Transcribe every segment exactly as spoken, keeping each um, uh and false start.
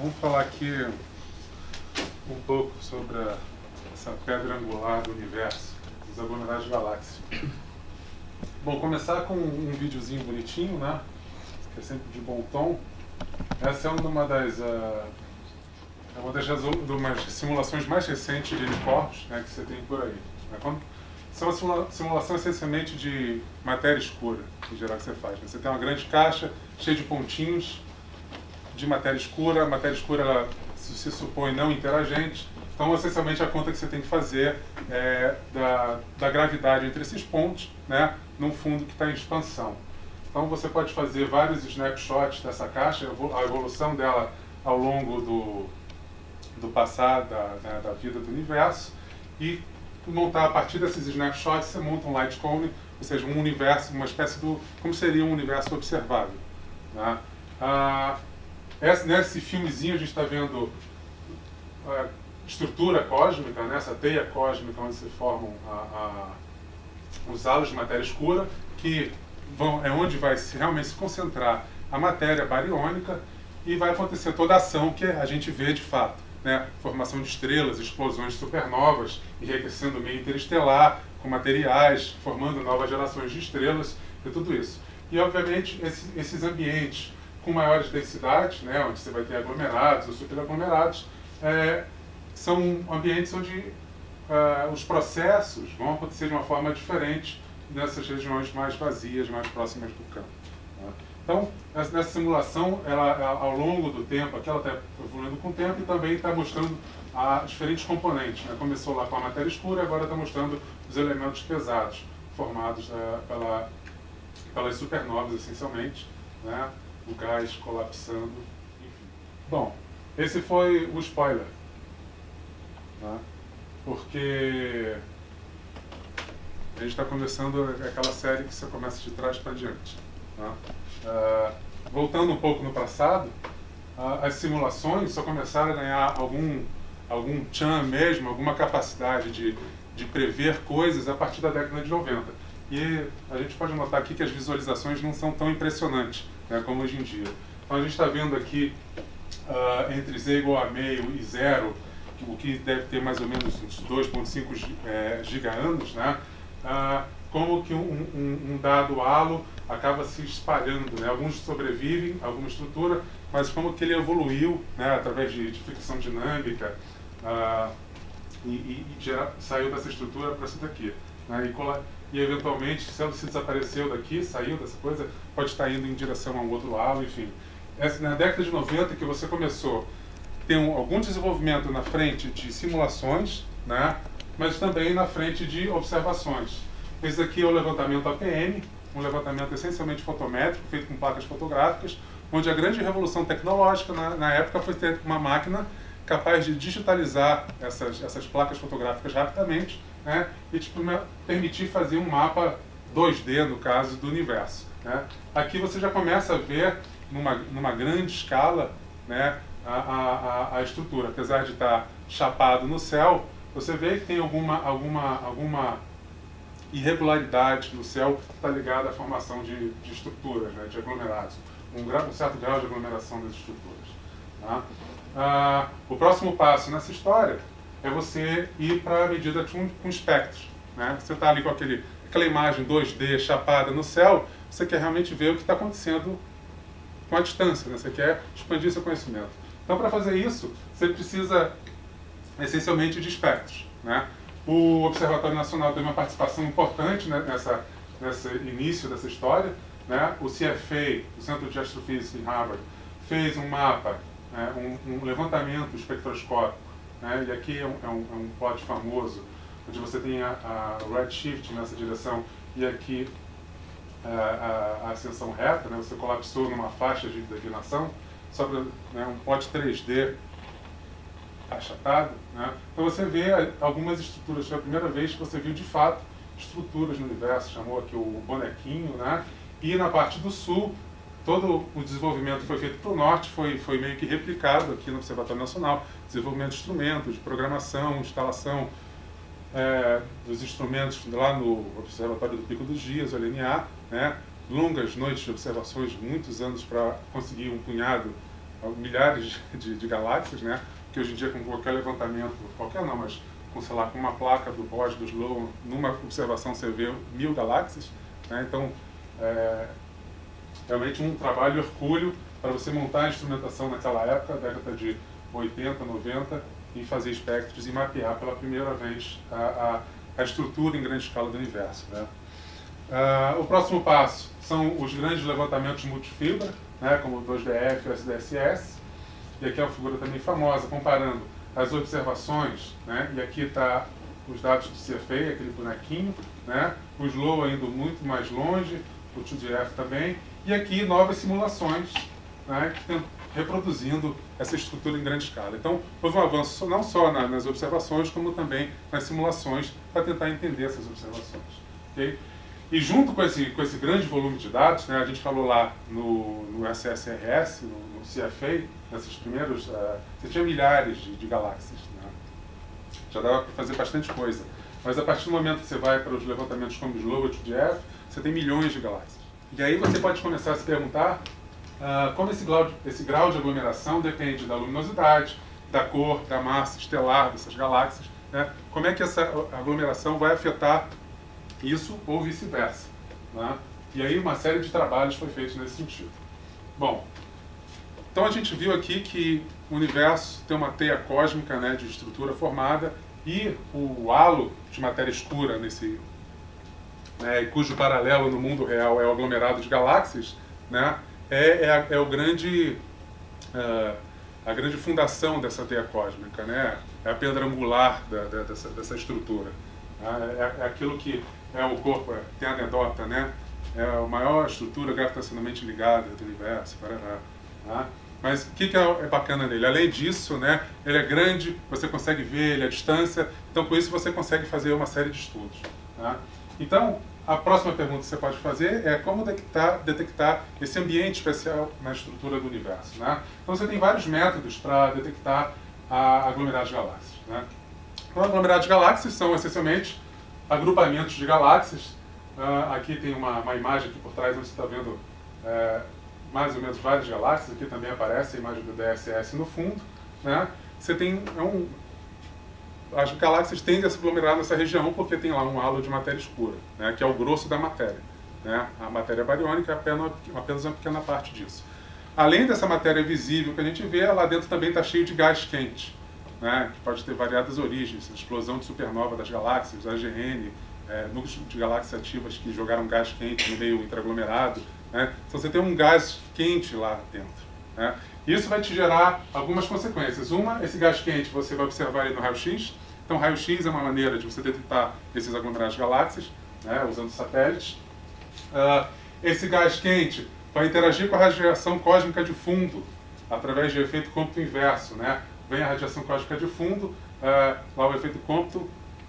Vamos falar aqui um pouco sobre a, essa pedra angular do universo, os aglomerados de galáxias. Bom, começar com um videozinho bonitinho, né? Que é sempre de bom tom. Essa é uma das, uh, é uma das umas simulações mais recentes de helicorpos, né, que você tem por aí. Né? Quando, são uma simula, simulação essencialmente de matéria escura, em geral, que você faz. Né? Você tem uma grande caixa cheia de pontinhos de matéria escura. A matéria escura ela se supõe não interagente. Então, essencialmente, a conta que você tem que fazer é da, da gravidade entre esses pontos, né, num fundo que está em expansão. Então, você pode fazer vários snapshots dessa caixa, a evolução dela ao longo do, do passar da, né, da vida do universo, e montar, a partir desses snapshots, você monta um light cone, ou seja, um universo, uma espécie do, como seria um universo observável. Né? Ah, esse, nesse filmezinho a gente está vendo a estrutura cósmica, né, essa teia cósmica onde se formam a, a, os halos de matéria escura, que vão, é onde vai se, realmente se concentrar a matéria bariônica, e vai acontecer toda a ação que a gente vê de fato. Né? Formação de estrelas, explosões de supernovas, enriquecendo o meio interestelar, com materiais, formando novas gerações de estrelas e tudo isso. E, obviamente, esses, esses ambientes com maiores densidades, né, onde você vai ter aglomerados ou superaglomerados, é, são ambientes onde uh, os processos vão acontecer de uma forma diferente nessas regiões mais vazias, mais próximas do campo. Né? Então, nessa simulação, ela, ao longo do tempo, aqui ela está evoluindo com o tempo e também está mostrando ah, diferentes componentes. Né? Começou lá com a matéria escura e agora está mostrando os elementos pesados, formados uh, pela, pelas supernovas, essencialmente, né? O gás colapsando, enfim. Bom, esse foi o spoiler. Né? Porque a gente está começando aquela série que você começa de trás para diante. Né? Uh, voltando um pouco no passado, uh, as simulações só começaram a ganhar algum, algum tchan mesmo, alguma capacidade de, de prever coisas a partir da década de noventa. E a gente pode notar aqui que as visualizações não são tão impressionantes, né, como hoje em dia. Então a gente está vendo aqui uh, entre z igual a meio e zero, o que deve ter mais ou menos uns dois vírgula cinco é, giga-anos, né? Uh, como que um, um, um dado halo acaba se espalhando. Né? Alguns sobrevivem a alguma estrutura, mas como que ele evoluiu, né, através de, de fricção dinâmica, uh, e, e, e gera, saiu dessa estrutura para essa daqui. Né? E, cola, e eventualmente, se ela se desapareceu daqui, saiu dessa coisa, pode estar indo em direção a um outro halo, enfim. Essa, na década de noventa que você começou a ter um, algum desenvolvimento na frente de simulações, né, mas também na frente de observações. Esse aqui é o levantamento A P M, um levantamento essencialmente fotométrico, feito com placas fotográficas, onde a grande revolução tecnológica na, na época foi ter uma máquina capaz de digitalizar essas, essas placas fotográficas rapidamente, né, e tipo, permitir fazer um mapa dois D, no caso, do universo. Né. Aqui você já começa a ver, numa, numa grande escala, né, a, a, a estrutura. Apesar de estar chapado no céu, você vê que tem alguma, alguma, alguma irregularidade no céu que está ligada à formação de, de estruturas, né, de aglomerados. Um, grau, um certo grau de aglomeração das estruturas. Tá? Ah, o próximo passo nessa história é você ir para a medida com, com espectros. Né? Você está ali com aquele, aquela imagem dois D chapada no céu, você quer realmente ver o que está acontecendo com a distância, né? Você quer expandir seu conhecimento. Então, para fazer isso, você precisa essencialmente de espectros. Né? O Observatório Nacional teve uma participação importante, né, nessa, nesse início dessa história. Né? O C F A, o Centro de Astrofísica em Harvard, fez um mapa, né, um, um levantamento espectroscópico. Né? E aqui é um, é, um, é um plot famoso, onde você tem a, a redshift nessa direção e aqui a, a, a ascensão reta. Né? Você colapsou numa faixa de declinação, só para, né, um plot três D achatado. Né? Então você vê algumas estruturas. Foi a primeira vez que você viu de fato estruturas no universo, chamou aqui o bonequinho. Né? E na parte do sul, todo o desenvolvimento que foi feito para o norte foi, foi meio que replicado aqui no Observatório Nacional. Desenvolvimento de instrumentos, de programação, instalação é, dos instrumentos lá no Observatório do Pico dos Dias, o L N A, né? Longas noites de observações, muitos anos para conseguir um punhado milhares de, de galáxias, né? Que hoje em dia com qualquer levantamento, qualquer não, mas com, sei lá, com uma placa do Roche, do Sloan, numa observação você vê mil galáxias, né? Então, é realmente um trabalho hercúleo para você montar a instrumentação naquela época, década de oitenta, noventa, e fazer espectros e mapear pela primeira vez a, a, a estrutura em grande escala do universo, né? Uh, o próximo passo são os grandes levantamentos multifibra, né, como o dois D F e o S D S S, e aqui é uma figura também famosa, comparando as observações, né, e aqui está os dados do C F A, aquele bonequinho, né, o SLOW indo muito mais longe, o dois D F também, e aqui novas simulações, né, que estão reproduzindo essa estrutura em grande escala. Então, houve um avanço não só na, nas observações, como também nas simulações, para tentar entender essas observações. Okay? E junto com esse, com esse grande volume de dados, né, a gente falou lá no, no S S R S, no, no C F A, nesses primeiros, uh, você tinha milhares de, de galáxias, né? Já dava para fazer bastante coisa. Mas a partir do momento que você vai para os levantamentos como o SLOW e o dois D F, você tem milhões de galáxias. E aí você pode começar a se perguntar uh, como esse grau, de, esse grau de aglomeração depende da luminosidade, da cor, da massa estelar dessas galáxias, né? Como é que essa aglomeração vai afetar isso ou vice-versa, né? E aí uma série de trabalhos foi feito nesse sentido. Bom, então a gente viu aqui que o universo tem uma teia cósmica, né, de estrutura formada, e o halo de matéria escura, nesse, né, cujo paralelo no mundo real é o aglomerado de galáxias, né, é, é, é o grande, uh, a grande fundação dessa teia cósmica, né, é a pedra angular da, da, dessa, dessa estrutura. É, é aquilo que é o corpo, tem a anedota, né? É a maior estrutura gravitacionalmente ligada do universo, parará, tá? Mas o que, que é bacana nele? Além disso, né, ele é grande, você consegue ver ele à distância, então com isso você consegue fazer uma série de estudos, tá? Então, a próxima pergunta que você pode fazer é como detectar, detectar esse ambiente especial na estrutura do universo, né? Então você tem vários métodos para detectar a aglomerados de galáxias, né? Então, aglomerados de galáxias são essencialmente agrupamentos de galáxias. Uh, aqui tem uma, uma imagem aqui por trás onde você está vendo uh, mais ou menos várias galáxias. Aqui também aparece a imagem do D S S no fundo, né? Você tem é um, as galáxias tendem a se aglomerar nessa região porque tem lá um halo de matéria escura, né, que é o grosso da matéria, né? A matéria bariônica é apenas, apenas uma pequena parte disso. Além dessa matéria visível que a gente vê, lá dentro também está cheio de gás quente, né, que pode ter variadas origens, a explosão de supernova das galáxias, A G N, é, núcleos de galáxias ativas que jogaram gás quente no meio intraaglomerado, né? Então você tem um gás quente lá dentro, né? Isso vai te gerar algumas consequências. Uma, esse gás quente você vai observar ele no raio-x. Então raio-x é uma maneira de você detectar esses aglomerados de galáxias, né, usando satélites. Uh, esse gás quente vai interagir com a radiação cósmica de fundo, através de efeito cômputo inverso, né? Vem a radiação cósmica de fundo, uh, lá o efeito cômputo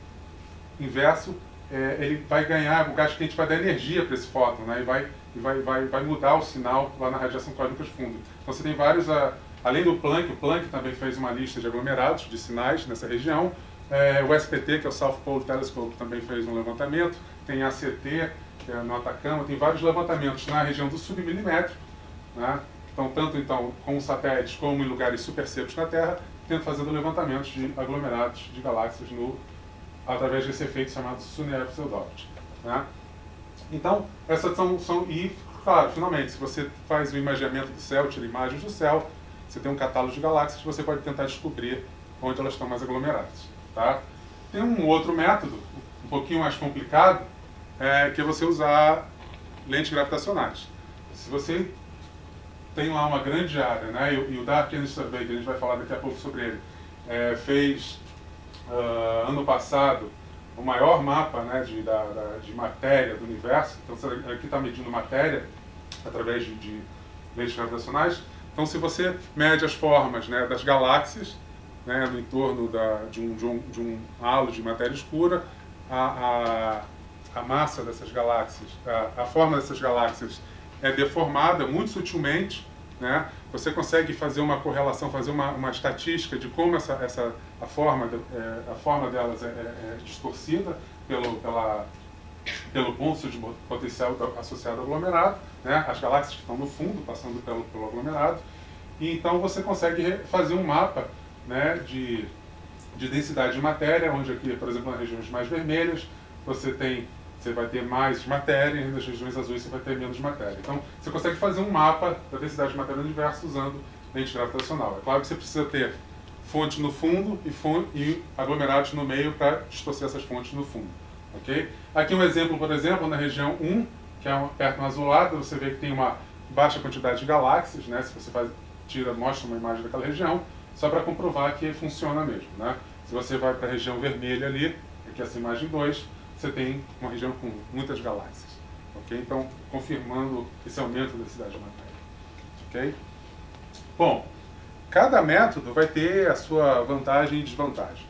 inverso, é, ele vai ganhar, o gás quente vai dar energia para esse fóton, né, e, vai, e vai, vai, vai mudar o sinal lá na radiação cósmica de fundo. Então você tem vários, uh, além do Planck, o Planck também fez uma lista de aglomerados, de sinais nessa região, é, o S P T, que é o South Pole Telescope, também fez um levantamento, tem a C T, que é no Atacama, tem vários levantamentos na região do submilimétrico, né? Então, tanto então, com satélites como em lugares super secos na Terra, tendo fazendo levantamentos de aglomerados de galáxias no, através desse efeito chamado Sunyaev-Selldorf, né? Então, essas são, são... E, claro, finalmente, se você faz o imaginamento do céu, tira imagens do céu, você tem um catálogo de galáxias, você pode tentar descobrir onde elas estão mais aglomeradas, tá? Tem um outro método, um pouquinho mais complicado, é, que é você usar lentes gravitacionais. Se você tem lá uma grande área, né, e, e o Dark Energy Survey, que a gente vai falar daqui a pouco sobre ele, é, fez uh, ano passado o maior mapa, né, de, da, da, de matéria do universo. Então você aqui está medindo matéria através de, de lentes gravitacionais. Então se você mede as formas, né, das galáxias, né, no entorno da, de, um, de, um, de um halo de matéria escura, a, a, a massa dessas galáxias, a, a forma dessas galáxias é deformada muito sutilmente, né? Você consegue fazer uma correlação, fazer uma, uma estatística de como essa, essa, a, forma, é, a forma delas é, é, é distorcida pelo, pela, pelo ponto de potencial associado ao aglomerado, né? As galáxias que estão no fundo, passando pelo, pelo aglomerado. e então você consegue fazer um mapa, né, de, de densidade de matéria, onde aqui, por exemplo, nas regiões mais vermelhas, você tem, você vai ter mais matéria, e nas regiões azuis você vai ter menos matéria. Então, você consegue fazer um mapa da densidade de matéria no universo usando lente gravitacional. É claro que você precisa ter fonte no fundo e, fonte, e aglomerados no meio para distorcer essas fontes no fundo. Okay? Aqui um exemplo, por exemplo, na região um, que é uma, perto de um azulado, você vê que tem uma baixa quantidade de galáxias, né? Se você faz, tira, mostra uma imagem daquela região, só para comprovar que funciona mesmo. Né? Se você vai para a região vermelha ali, aqui essa imagem dois, você tem uma região com muitas galáxias. Okay? Então, confirmando esse aumento da densidade de matéria. Okay? Bom, cada método vai ter a sua vantagem e desvantagem.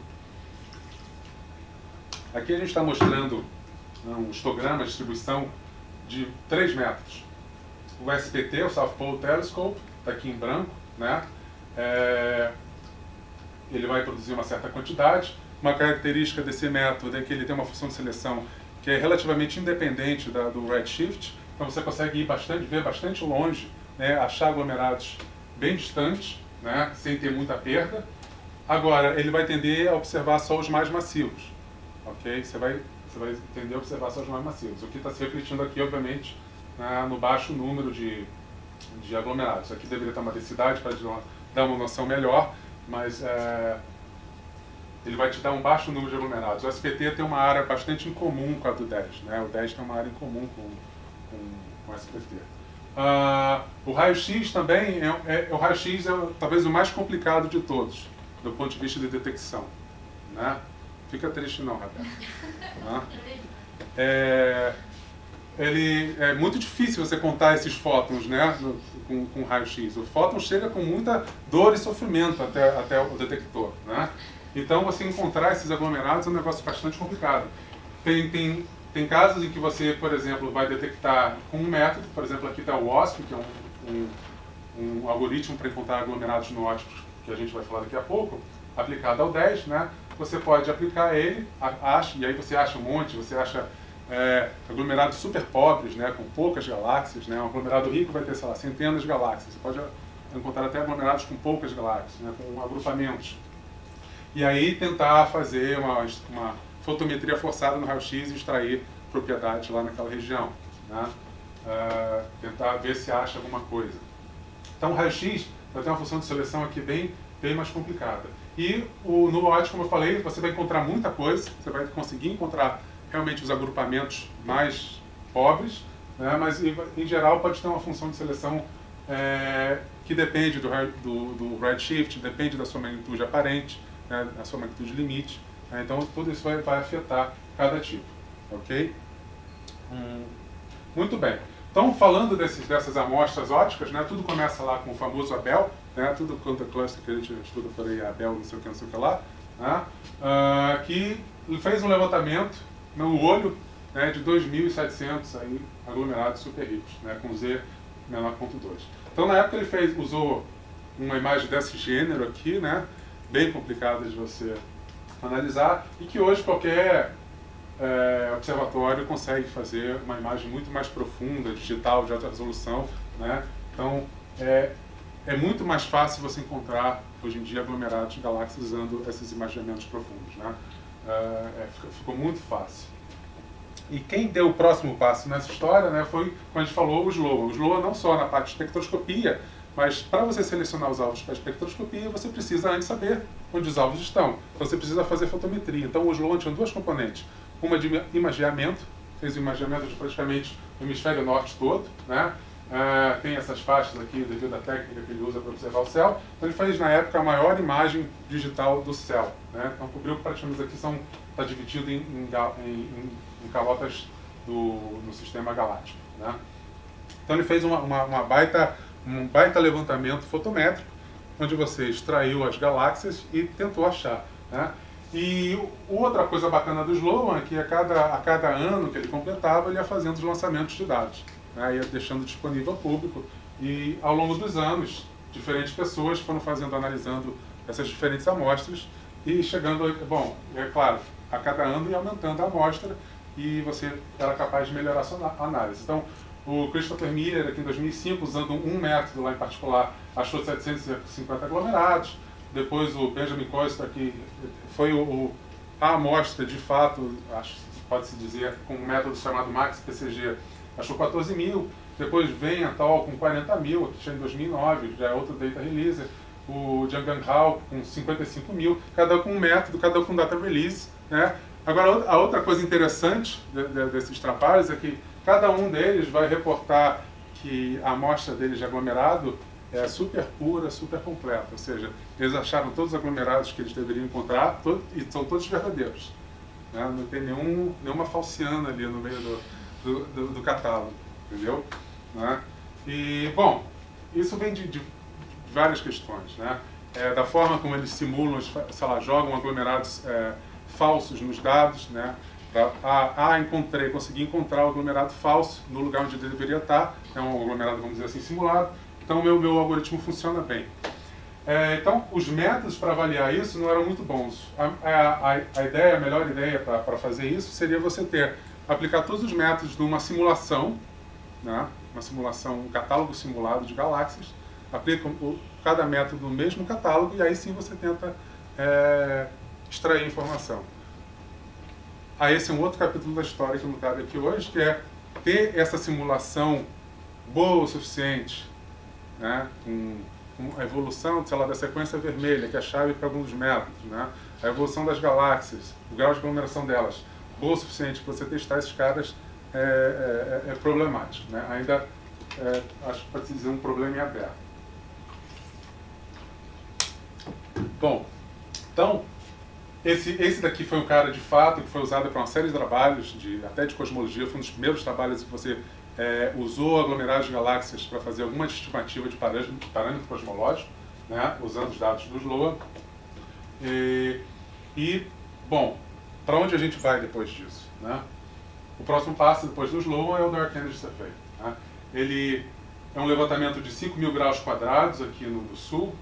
Aqui a gente está mostrando um histograma, distribuição de três métodos. O S P T, o South Pole Telescope, está aqui em branco, né? É, ele vai produzir uma certa quantidade. Uma característica desse método é que ele tem uma função de seleção que é relativamente independente da, do redshift, então você consegue ir bastante, ver bastante longe, né? Achar aglomerados bem distantes, né? Sem ter muita perda. Agora, ele vai tender a observar só os mais massivos. Ok? Você vai, você vai tender a observar só os mais massivos. O que está se refletindo aqui, obviamente, na, no baixo número de, de aglomerados. Aqui deveria ter uma densidade para dar uma noção melhor, mas é, ele vai te dar um baixo número de aglomerados. O S P T tem uma área bastante incomum com a do dez. Né? O dez tem uma área incomum com, com, com o S P T. Uh, o raio-x também, é, é, o raio-x é talvez o mais complicado de todos, do ponto de vista de detecção. Né? Fica triste não, Rafael. Tá? É, ele, é muito difícil você contar esses fótons, né, no, com, com raio-x. O fóton chega com muita dor e sofrimento até, até o detector. Né? Então, você encontrar esses aglomerados é um negócio bastante complicado. Tem, tem, tem casos em que você, por exemplo, vai detectar com um método, por exemplo, aqui está o W A S P, que é um, um, um algoritmo para encontrar aglomerados no ópticos, que a gente vai falar daqui a pouco, aplicado ao dez, né? Você pode aplicar ele, acha, e aí você acha um monte, você acha é, aglomerados super pobres, né, com poucas galáxias, né, um aglomerado rico vai ter, sei lá, centenas de galáxias, você pode encontrar até aglomerados com poucas galáxias, né, com agrupamentos. E aí tentar fazer uma, uma fotometria forçada no raio-x e extrair propriedades lá naquela região, né, uh, tentar ver se acha alguma coisa. Então o raio-x vai ter uma função de seleção aqui bem, bem mais complicada. E o, no ótico, como eu falei, você vai encontrar muita coisa, você vai conseguir encontrar realmente os agrupamentos mais pobres, né, mas em geral pode ter uma função de seleção é, que depende do, do, do redshift, depende da sua magnitude aparente, né, da sua magnitude limite, né, então tudo isso vai, vai afetar cada tipo, ok? Hum, muito bem. Então, falando desses, dessas amostras ópticas, né, tudo começa lá com o famoso Abel, né, tudo quanto é cluster que a gente estuda por aí, Abel, não sei o que, não sei o que lá, né, uh, que fez um levantamento no olho, né, de dois mil e setecentos aí, aglomerados super ricos, né, com Z menor ponto dois. Então, na época, ele fez, usou uma imagem desse gênero aqui, né, bem complicada de você analisar, e que hoje qualquer É, observatório consegue fazer uma imagem muito mais profunda, digital, de alta resolução, né? Então, é, é muito mais fácil você encontrar, hoje em dia, aglomerados de galáxias usando esses imaginamentos profundos, né? É, ficou muito fácil. E quem deu o próximo passo nessa história, né, foi, como a gente falou, o SLOA. O SLOA não só na parte de espectroscopia, mas para você selecionar os alvos para espectroscopia, você precisa antes saber onde os alvos estão. Então, você precisa fazer fotometria. Então, o SLOA tinha duas componentes. Uma de imageamento, fez o imageamento de praticamente o hemisfério norte todo, né? Uh, tem essas faixas aqui devido à técnica que ele usa para observar o céu. Então ele fez na época a maior imagem digital do céu, né? Então cobriu praticamente aqui são está dividido em, em, em, em calotas do no sistema galáctico, né? Então ele fez uma, uma, uma baita um baita levantamento fotométrico, onde você extraiu as galáxias e tentou achar, né? E outra coisa bacana do SLOA é que a cada, a cada ano que ele completava, ele ia fazendo os lançamentos de dados, né, ia deixando disponível ao público. E ao longo dos anos, diferentes pessoas foram fazendo, analisando essas diferentes amostras e chegando, bom, é claro, a cada ano ia aumentando a amostra e você era capaz de melhorar a sua análise. Então, O Christopher Miller, aqui em dois mil e cinco, usando um método lá em particular, achou setecentos e cinquenta aglomerados. Depois o Benjamin Costa, que foi o, o, a amostra, de fato, acho, pode-se dizer, com um método chamado Max P C G, achou quatorze mil. Depois vem a Tol com quarenta mil, que já em dois mil e nove, já é outro data release. O Jiang Hao com cinquenta e cinco mil, cada um com um método, cada um com data release, né? Agora, a outra coisa interessante de, de, desses trabalhos é que cada um deles vai reportar que a amostra deles de aglomerado é super pura, super completa, ou seja, eles acharam todos os aglomerados que eles deveriam encontrar todo, e são todos verdadeiros, né? Não tem nenhum, nenhuma falciana ali no meio do, do, do, do catálogo, entendeu? Né? E, bom, isso vem de, de várias questões, né? É, da forma como eles simulam, sei lá, jogam aglomerados é, falsos nos dados, né? Ah, ah, encontrei, consegui encontrar o aglomerado falso no lugar onde ele deveria estar, é um aglomerado, vamos dizer assim, simulado, então o meu, meu algoritmo funciona bem. É, então, os métodos para avaliar isso não eram muito bons. A, a, a ideia, a melhor ideia para fazer isso seria você ter, aplicar todos os métodos de uma simulação, né? Uma simulação, um catálogo simulado de galáxias, aplica o, cada método no mesmo catálogo e aí sim você tenta é, extrair informação. Aí esse é um outro capítulo da história que não cabe aqui hoje, que é ter essa simulação boa o suficiente, né? com, com a evolução, sei lá, da sequência vermelha, que é a chave para alguns métodos, né? A evolução das galáxias, o grau de aglomeração delas, boa o suficiente para você testar esses caras, é, é, é problemático, né? Ainda, é, acho que pode se dizer, um problema em aberto. Bom, então, esse, esse daqui foi um cara, de fato, que foi usado para uma série de trabalhos, de, até de cosmologia, foi um dos primeiros trabalhos que você é, usou aglomerados de galáxias para fazer alguma estimativa de parâmetro, de parâmetro cosmológico, né, usando os dados do SLOA. E, e bom, para onde a gente vai depois disso, né? O próximo passo, depois do SLOA, é o Dark Energy Survey, né? Ele é um levantamento de cinco mil graus quadrados aqui no, no sul,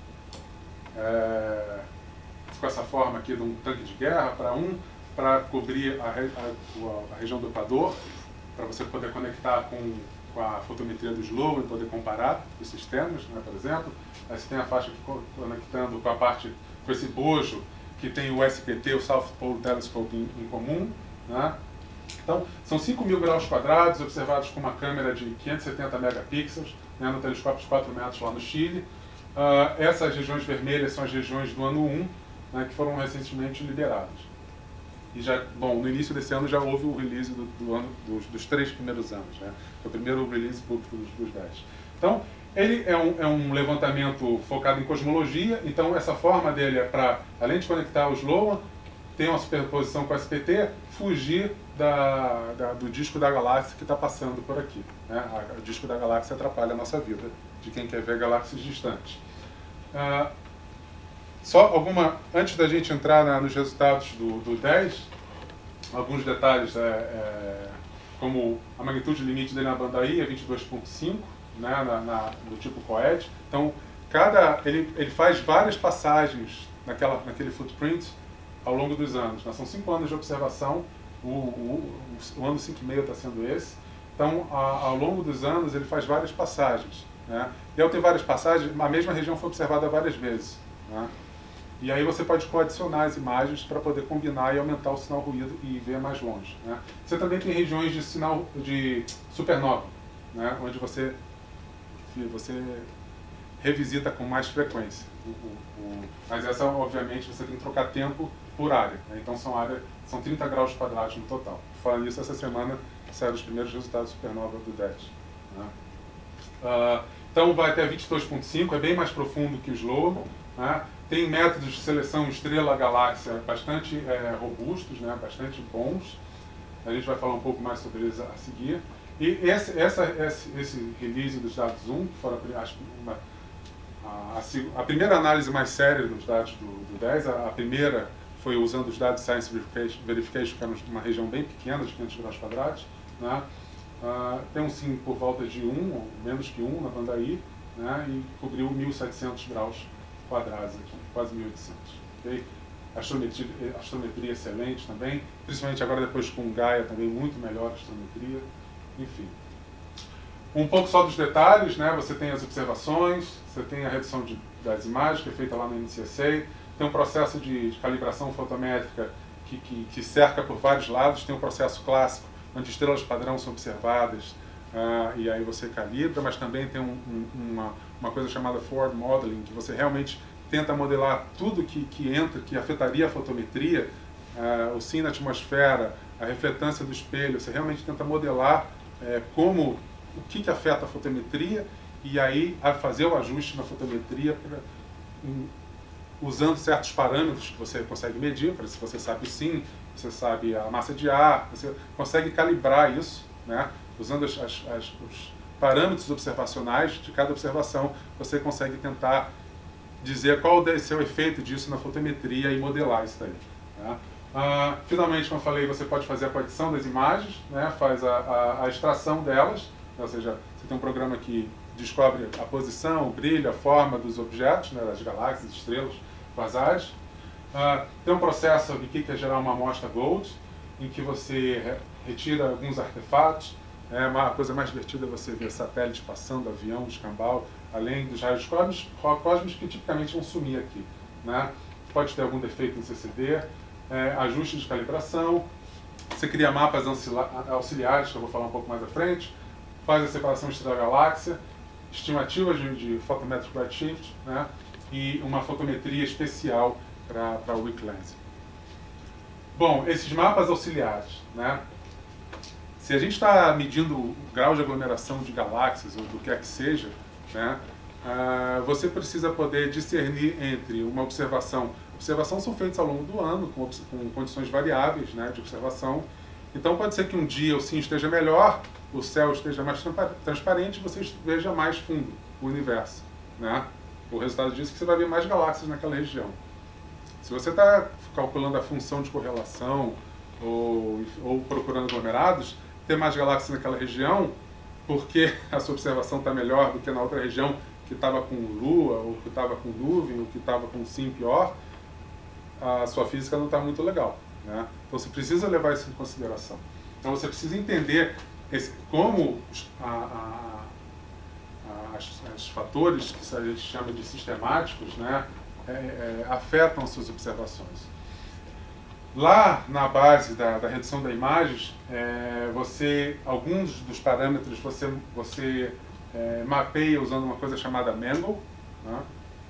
é, com essa forma aqui de um tanque de guerra para um, para cobrir a, a, a região do Equador, para você poder conectar com, com a fotometria do SLOA e poder comparar os sistemas, né, por exemplo. Aí você tem a faixa aqui conectando com a parte, com esse bojo, que tem o S P T, o South Pole Telescope, em, em comum, né? Então, são cinco mil graus quadrados, observados com uma câmera de quinhentos e setenta megapixels, né, no telescópio de quatro metros lá no Chile. Uh, essas regiões vermelhas são as regiões do ano um, né, que foram recentemente liberadas. E já, bom, no início desse ano já houve o release do, do ano, dos, dos três primeiros anos, né? Foi o primeiro release público dos, dos dez. Então, ele é um, é um levantamento focado em cosmologia, então essa forma dele é para, além de conectar o SLOA, ter uma superposição com o S P T, fugir da, da, do disco da galáxia que está passando por aqui, né? O disco da galáxia atrapalha a nossa vida, de quem quer ver galáxias distantes. Uh, Só alguma, antes da gente entrar na, nos resultados do, do dez, alguns detalhes, é, é, como a magnitude limite dele na banda I é vinte e dois ponto cinco, né, na, na, do tipo COED. Então, cada, ele, ele faz várias passagens naquela, naquele footprint ao longo dos anos. Né? São cinco anos de observação, o, o, o, o ano cinco e meio está sendo esse. Então, a, ao longo dos anos, ele faz várias passagens. Né? E ao ter várias passagens, a mesma região foi observada várias vezes. Né? E aí você pode coadicionar as imagens para poder combinar e aumentar o sinal ruído e ver mais longe. Né? Você também tem regiões de sinal de supernova, né? Onde você, você revisita com mais frequência. O, o, o, mas essa, obviamente, você tem que trocar tempo por área. Né? Então são, área, são trinta graus quadrados no total. Falando nisso, essa semana saíram os primeiros resultados de supernova do dez. Né? Uh, então vai até vinte e dois ponto cinco, é bem mais profundo que o SLOA. Né? Tem métodos de seleção estrela-galáxia bastante é, robustos, né? Bastante bons. A gente vai falar um pouco mais sobre eles a seguir. E esse, essa, esse, esse release dos dados um, que foi a, acho, uma, a, a, a primeira análise mais séria dos dados do, do dez, a, a primeira foi usando os dados Science Verification, Verification, que era uma região bem pequena, de quinhentos graus quadrados. Né? Uh, tem um sim por volta de um, ou menos que um, na banda I, né? E cobriu mil e setecentos graus quadrados aqui, quase mil e oitocentos. Okay? Astrometria, astrometria excelente também, principalmente agora depois com Gaia também muito melhor a astrometria, enfim. Um pouco só dos detalhes, né? Você tem as observações, você tem a redução de, das imagens, que é feita lá no N C S A, tem um processo de, de calibração fotométrica que, que, que cerca por vários lados, tem um processo clássico, onde estrelas padrão são observadas, uh, e aí você calibra, mas também tem um, um, uma, uma coisa chamada forward modeling, que você realmente tenta modelar tudo que, que entra, que afetaria a fotometria, uh, o sim na atmosfera, a refletância do espelho, você realmente tenta modelar uh, como, o que, que afeta a fotometria, e aí a fazer o ajuste na fotometria pra, um, usando certos parâmetros que você consegue medir, para se você sabe o sim, você sabe a massa de ar, você consegue calibrar isso, né? Usando as, as, as, os parâmetros observacionais de cada observação, você consegue tentar dizer qual deve ser o efeito disso na fotometria e modelar isso daí. Né? Ah, finalmente, como eu falei, você pode fazer a partição das imagens, né? Faz a, a, a extração delas, ou seja, você tem um programa que descobre a posição, o brilho, a forma dos objetos, né? Das galáxias, estrelas, quasares. Ah, tem um processo aqui que é gerar uma amostra Gold, em que você re retira alguns artefatos. É, uma coisa mais divertida é você ver satélites passando, avião, escambau, além dos raios cósmicos, cósmicos que tipicamente vão sumir aqui. Né? Pode ter algum defeito no C C D, é, ajuste de calibração, você cria mapas auxiliares, que eu vou falar um pouco mais à frente, faz a separação estrela-galáxia, estimativas de, de photometric redshift, né? E uma fotometria especial para o weak lens. Bom, esses mapas auxiliares, né? Se a gente está medindo o grau de aglomeração de galáxias, ou do que é que seja, né, uh, você precisa poder discernir entre uma observação. Observações são feitas ao longo do ano, com, com condições variáveis, né, de observação. Então pode ser que um dia o sim esteja melhor, o céu esteja mais transparente e você veja mais fundo o universo. Né? O resultado disso é que você vai ver mais galáxias naquela região. Se você está calculando a função de correlação ou, ou procurando aglomerados, ter mais galáxias naquela região, porque a sua observação está melhor do que na outra região que estava com lua, ou que estava com nuvem, ou que estava com sim pior, a sua física não está muito legal. Né? Então você precisa levar isso em consideração. Então você precisa entender esse, como a, a, a, as, os fatores que a gente chama de sistemáticos, né, é, é, afetam as suas observações. Lá na base da, da redução da imagens, é, você, alguns dos parâmetros você, você é, mapeia usando uma coisa chamada Mangle, né,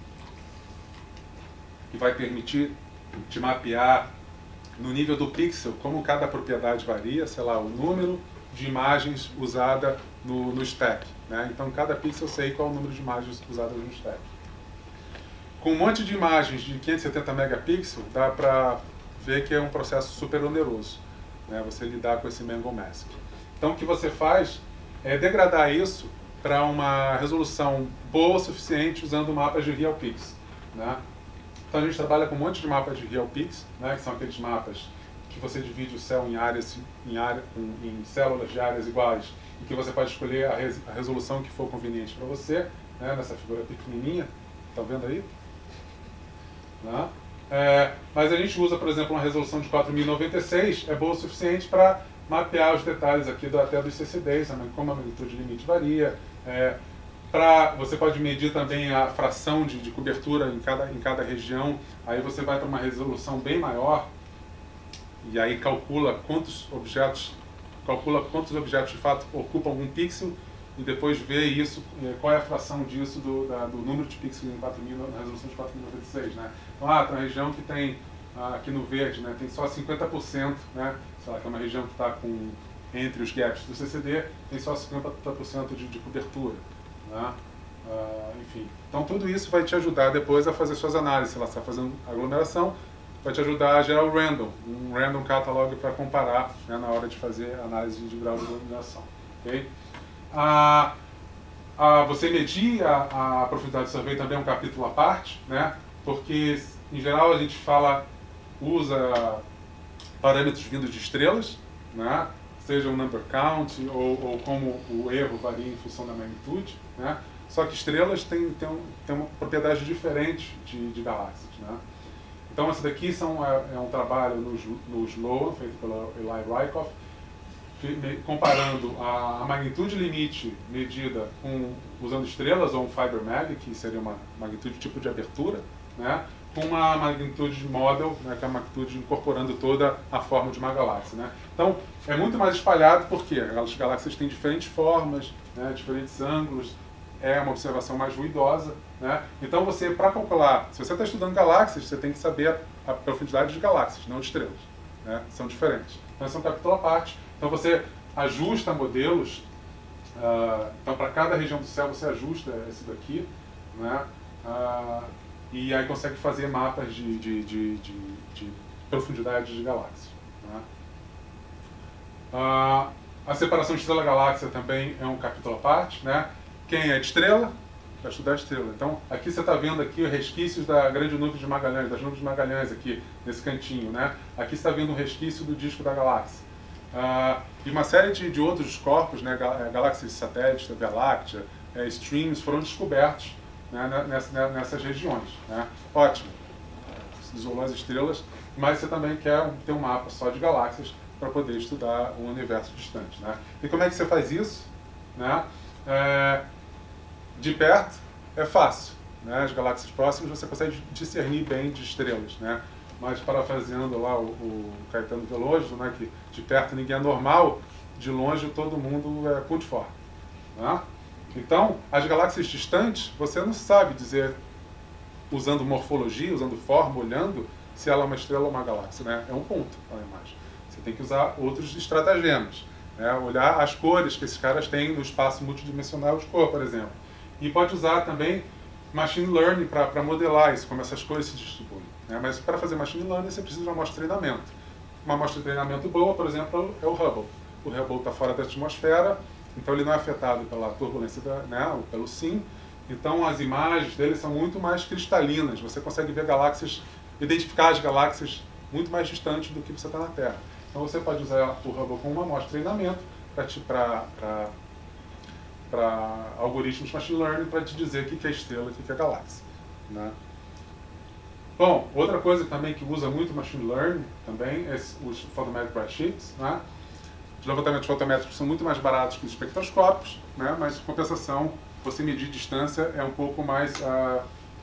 que vai permitir te mapear no nível do pixel, como cada propriedade varia, sei lá, o número de imagens usada no, no stack. Né? Então, cada pixel eu sei qual é o número de imagens usadas no stack. Com um monte de imagens de quinhentos e setenta megapixels, dá para ver que é um processo super oneroso, né? Você lidar com esse Mangle Mask. Então, o que você faz é degradar isso para uma resolução boa o suficiente usando mapas de RealPix. Né? Então, a gente trabalha com um monte de mapas de RealPix, né? Que são aqueles mapas que você divide o céu em áreas, em, área, em células de áreas iguais, e que você pode escolher a, res, a resolução que for conveniente para você, né? Nessa figura pequenininha, estão vendo aí? Né? É, mas a gente usa, por exemplo, uma resolução de quatro mil e noventa e seis, é boa o suficiente para mapear os detalhes aqui do, até dos C C Ds, como a magnitude limite varia. É, pra, você pode medir também a fração de, de cobertura em cada, em cada região, aí você vai para uma resolução bem maior, e aí calcula quantos objetos, calcula quantos objetos de fato ocupam um pixel, e depois vê isso, qual é a fração disso do, da, do número de pixels em quatro mil, na resolução de quatro mil e noventa e seis. Né? Então, ah, tem uma região que tem, ah, aqui no verde, né, tem só cinquenta por cento, né, sei lá, que é uma região que está com, entre os gaps do C C D, tem só cinquenta por cento de, de cobertura. Né? Ah, enfim, então tudo isso vai te ajudar depois a fazer suas análises. Se você está fazendo aglomeração, vai te ajudar a gerar o random, um random catalog para comparar, né, na hora de fazer análise de grau de aglomeração. Okay? Ah, ah, você medir a, a profundidade do survey também é um capítulo à parte, né? Porque em geral a gente fala, usa parâmetros vindos de estrelas, né? Seja o number count ou, ou como o erro varia em função da magnitude, né? Só que estrelas têm, têm, um, têm uma propriedade diferente de, de galáxias, né? Então esse daqui são, é, é um trabalho no, no SLOA, feito pela Eli Rykov, comparando a, a magnitude limite medida com, usando estrelas ou um Fiber Mag, que seria uma magnitude tipo de abertura, né, com uma magnitude model, né, que é a magnitude incorporando toda a forma de uma galáxia. Né. Então, é muito mais espalhado porque as galáxias têm diferentes formas, né, diferentes ângulos, é uma observação mais ruidosa. Né. Então, você, para calcular, se você está estudando galáxias, você tem que saber a, a profundidade de galáxias, não de estrelas. Né, são diferentes. Então, esse é um capítulo à parte. Então, você ajusta modelos. Uh, então, para cada região do céu, você ajusta esse daqui. Né, uh, e aí consegue fazer mapas de, de, de, de, de profundidade de galáxias. Né. Uh, a separação estrela-galáxia também é um capítulo à parte. Né. Quem é de estrela? Para estudar a estrela. Então, aqui você está vendo aqui os resquícios da grande nuvem de Magalhães, das nuvens de Magalhães aqui, nesse cantinho. Né? Aqui você está vendo um resquício do disco da galáxia. Uh, e uma série de, de outros corpos, né, galáxias satélites da Via Láctea, é, streams, foram descobertos, né, nessa, nessas regiões. Né? Ótimo. Você isolou as estrelas, mas você também quer ter um mapa só de galáxias para poder estudar um universo distante. Né? E como é que você faz isso? Né? É, de perto é fácil. Né? As galáxias próximas você consegue discernir bem de estrelas. Né? Mas parafraseando lá o, o Caetano Veloso, né, que de perto ninguém é normal, de longe todo mundo é cuneiforme. Né? Então, as galáxias distantes, você não sabe dizer, usando morfologia, usando forma, olhando, se ela é uma estrela ou uma galáxia. Né? É um ponto na imagem. Você tem que usar outros estratagemas. Né? Olhar as cores que esses caras têm no espaço multidimensional de cor, por exemplo. E pode usar também machine learning para modelar isso, como essas cores se distribuem. Né? Mas para fazer machine learning você precisa de uma amostra de treinamento. Uma amostra de treinamento boa, por exemplo, é o Hubble. O Hubble está fora da atmosfera, então ele não é afetado pela turbulência, da, né, ou pelo sim. Então as imagens dele são muito mais cristalinas. Você consegue ver galáxias, identificar as galáxias muito mais distantes do que você está na Terra. Então você pode usar o Hubble como uma amostra de treinamento para para algoritmos machine learning para te dizer o que é estrela e o que é galáxia. Né? Bom, outra coisa também que usa muito machine learning também é os photometric redshifts. Né? Os levantamentos fotométricos são muito mais baratos que os espectroscópios, né? Mas em compensação, você medir distância é um pouco mais uh,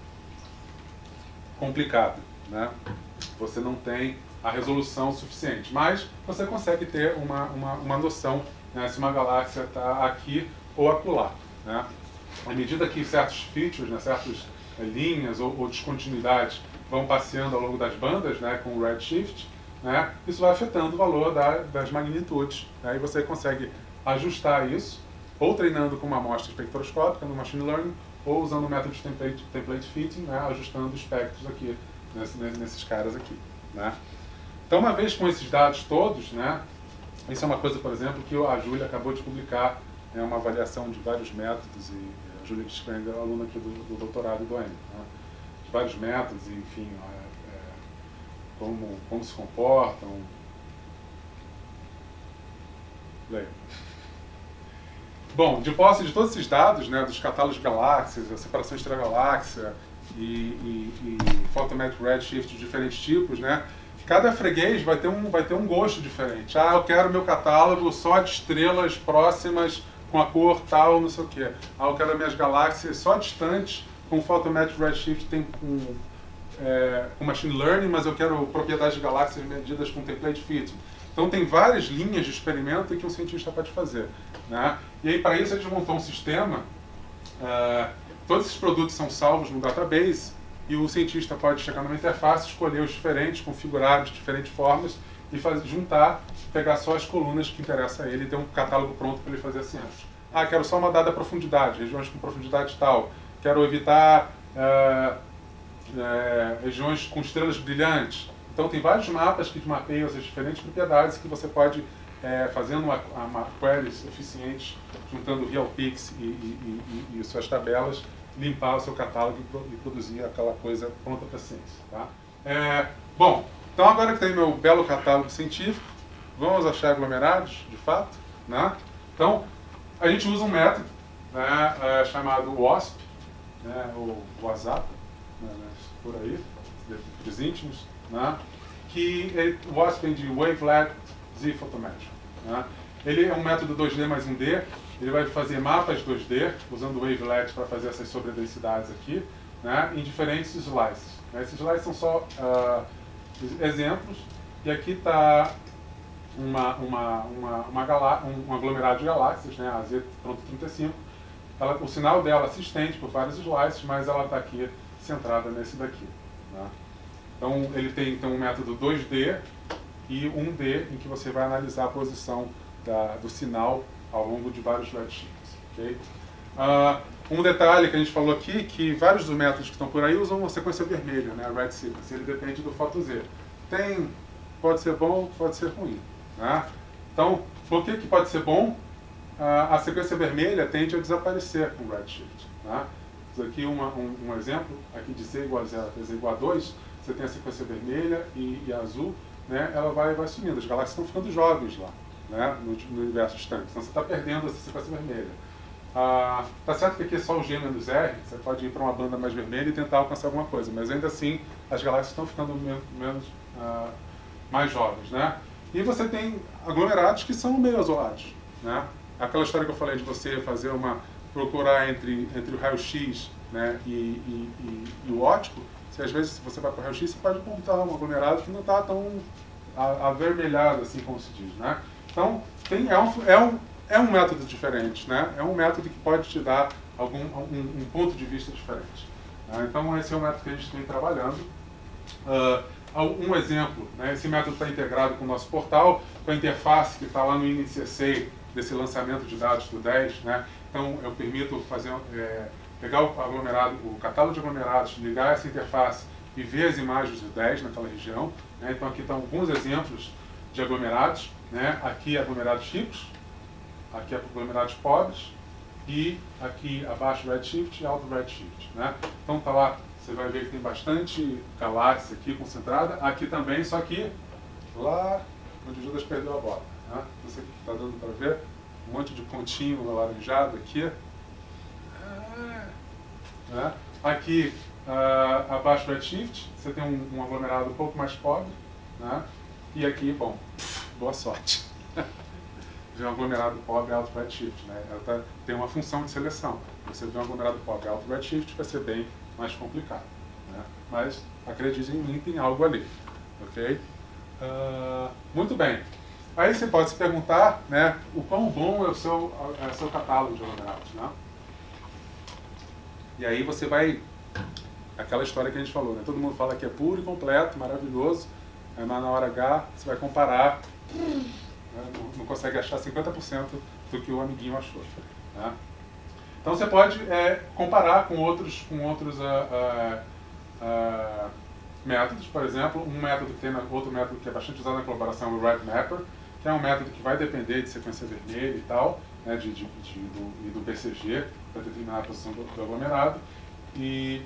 complicado. Né? Você não tem a resolução suficiente, mas você consegue ter uma, uma, uma noção, né, se uma galáxia está aqui ou acolá. Né? À medida que certos features, né, certas é, linhas ou, ou descontinuidades vão passeando ao longo das bandas, né, com o redshift, né, isso vai afetando o valor da, das magnitudes. Né, e você consegue ajustar isso, ou treinando com uma amostra espectroscópica no machine learning, ou usando o método de template, template fitting, né, ajustando os espectros aqui, nesse, nesses caras aqui. Né. Então, uma vez com esses dados todos, né, isso é uma coisa, por exemplo, que a Júlia acabou de publicar, é uma avaliação de vários métodos, e a Júlia Kispenger é aluna aqui do, do doutorado do N. Né? De vários métodos, e, enfim, é, é, como, como se comportam. Leio. Bom, de posse de todos esses dados, né, dos catálogos de galáxias, a separação estrela-galáxia e, e, e photometric redshift de diferentes tipos, né, cada freguês vai ter, um, vai ter um gosto diferente. Ah, eu quero meu catálogo só de estrelas próximas com a cor tal, não sei o quê. Ah, eu quero minhas galáxias só distantes com photometric redshift tem com, é, com machine learning, mas eu quero propriedades de galáxias medidas com template fitting. Então tem várias linhas de experimento que um cientista pode fazer. Né? E aí para isso a gente montou um sistema, uh, todos esses produtos são salvos no database, e o cientista pode chegar numa interface, escolher os diferentes, configurar de diferentes formas e fazer, juntar, pegar só as colunas que interessam a ele e ter um catálogo pronto para ele fazer assim. Ah, quero só uma dada profundidade, regiões com profundidade tal. Quero evitar é, é, regiões com estrelas brilhantes. Então tem vários mapas que mapeiam essas diferentes propriedades que você pode, é, fazendo uma, uma queries eficientes, juntando RealPix e, e, e, e suas tabelas, limpar o seu catálogo e produzir aquela coisa pronta para a ciência. Tá? É, bom, então agora que tem meu belo catálogo científico, vamos achar aglomerados, de fato. Né? Então, a gente usa um método, né, é, chamado WASP, né, ou WhatsApp, né, por aí, dos íntimos, né, que é, o WASP vem de Wavelet Z Photometric. Né? ele é um método dois D mais um D, ele vai fazer mapas dois D, usando o Wavelet para fazer essas sobredensidades aqui, né, em diferentes slices. Esses slices são só uh, exemplos, e aqui está uma, uma, uma, uma galá um aglomerado de galáxias, né, a Z trinta e cinco. Ela, o sinal dela se estende por vários slices, mas ela está aqui centrada nesse daqui. Né? Então ele tem então, um método dois D e um D, em que você vai analisar a posição da, do sinal ao longo de vários redshifts. Okay? Uh, um detalhe que a gente falou aqui, que vários dos métodos que estão por aí usam uma sequência vermelha, né, a red sequence, ele depende do photo Z. Tem, pode ser bom, pode ser ruim. Né? Então, por que, que pode ser bom? Uh, a sequência vermelha tende a desaparecer com o redshift. Né? Isso aqui é uma, um, um exemplo, aqui de Z igual a zero até Z igual a dois, você tem a sequência vermelha e, e azul, né, ela vai, vai sumindo, as galáxias estão ficando jovens lá, né, no, no universo distante, então você está perdendo essa sequência vermelha. Ah, tá certo que aqui é só o G menos R, você pode ir para uma banda mais vermelha e tentar alcançar alguma coisa, mas ainda assim as galáxias estão ficando menos, menos ah, mais jovens, né? E você tem aglomerados que são meio isolados, né? Aquela história que eu falei de você fazer uma procurar entre entre o raio-x, né, e, e, e, e o óptico, se às vezes você vai para o raio-x, você pode encontrar um aglomerado que não está tão avermelhado assim como se diz, né? Então tem é um é um É um método diferente, né? É um método que pode te dar algum, um, um ponto de vista diferente. Né? Então, esse é o método que a gente vem trabalhando. Uh, um exemplo, né? Esse método está integrado com o nosso portal, com a interface que está lá no I N C C desse lançamento de dados do dez. Né? Então, eu permito fazer, é, pegar o aglomerado, o catálogo de aglomerados, ligar essa interface e ver as imagens do dez naquela região. Né? Então, aqui estão alguns exemplos de aglomerados. Né? Aqui, aglomerados ricos. Aqui é aglomerados pobres e aqui abaixo redshift e alto redshift, né? Então tá lá, você vai ver que tem bastante galáxia aqui concentrada, aqui também, só que lá onde Judas perdeu a bola, né? Não sei o que está dando para ver, um monte de pontinho alaranjado aqui, né? Aqui uh, abaixo redshift você tem um, um aglomerado um pouco mais pobre, né? E aqui, bom, boa sorte. Vê um aglomerado pobre alto redshift, né? Ela tá, tem uma função de seleção. Você vê um aglomerado pobre alto redshift, vai ser bem mais complicado. Né? Mas acredite em mim, tem algo ali. Ok? Uh, muito bem. Aí você pode se perguntar, né, o quão bom é o seu, é o seu catálogo de aglomerados. Né? E aí você vai... Aquela história que a gente falou, né? Todo mundo fala que é puro e completo, maravilhoso, mas na hora H você vai comparar... Não consegue achar cinquenta por cento do que o amiguinho achou. Né? Então você pode é, comparar com outros, com outros uh, uh, uh, métodos, por exemplo, um método que tem na, outro método que é bastante usado na colaboração é o RedMapper, que é um método que vai depender de sequência vermelha e tal, né, de, de, de, do, e do B C G para determinar a posição do, do aglomerado. E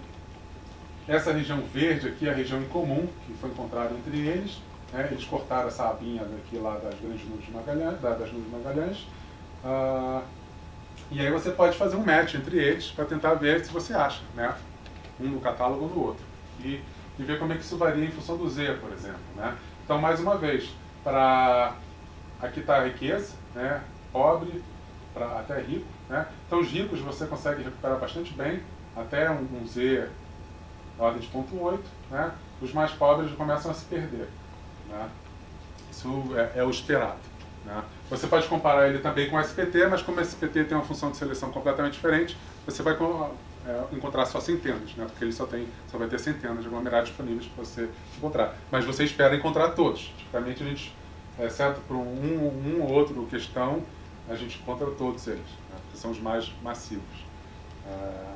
essa região verde aqui é a região em comum que foi encontrada entre eles. É, eles cortaram essa abinha daqui lá das grandes nuvens de Magalhães, das nuvens de Magalhães, uh, e aí você pode fazer um match entre eles para tentar ver se você acha, né, um no catálogo ou no outro, e, e ver como é que isso varia em função do Z, por exemplo. Né? Então, mais uma vez, para aqui está a riqueza, né, pobre para até rico. Né? Então, os ricos você consegue recuperar bastante bem, até um, um Z na ordem de zero ponto oito, né? Os mais pobres começam a se perder. Né? Isso é, é o esperado. Né? Você pode comparar ele também com o S P T, mas como o S P T tem uma função de seleção completamente diferente, você vai é, encontrar só centenas, né? Porque ele só, tem, só vai ter centenas de aglomerados disponíveis para você encontrar. Mas você espera encontrar todos. Tipicamente, a gente, exceto por um, um ou outro questão, a gente encontra todos eles, né? Que são os mais massivos. É...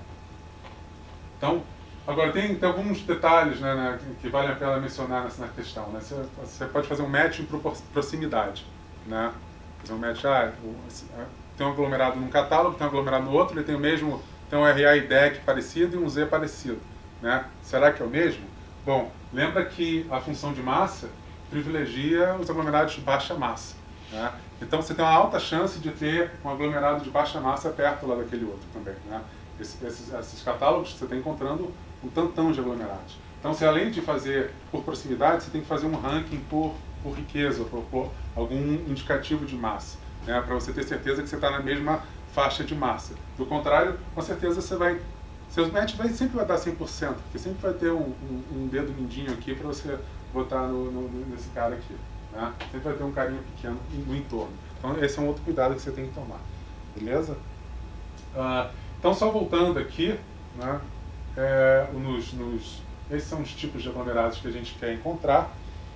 Então, agora, tem, tem alguns detalhes, né, né, que vale a pena mencionar nessa questão. Né? Você, você pode fazer um match por proximidade. Né? Fazer um match, ah, tem um aglomerado num catálogo, tem um aglomerado no outro, ele tem o mesmo, tem um R A e D E C parecido e um Z parecido. Né? Será que é o mesmo? Bom, lembra que a função de massa privilegia os aglomerados de baixa massa. Né? Então você tem uma alta chance de ter um aglomerado de baixa massa perto lá daquele outro também. Né? Esses, esses, esses catálogos você está encontrando um tantão de aglomerados. Então, se além de fazer por proximidade, você tem que fazer um ranking por, por riqueza, por, por algum indicativo de massa. né, para você ter certeza que você está na mesma faixa de massa. Do contrário, com certeza você vai... Seu match vai, sempre vai dar cem por cento, porque sempre vai ter um, um, um dedo mindinho aqui para você botar no, no, nesse cara aqui. Né? Sempre vai ter um carinha pequeno no entorno. Então esse é um outro cuidado que você tem que tomar. Beleza? Uh, então só voltando aqui, né, é, nos, nos, esses são os tipos de aglomerados que a gente quer encontrar.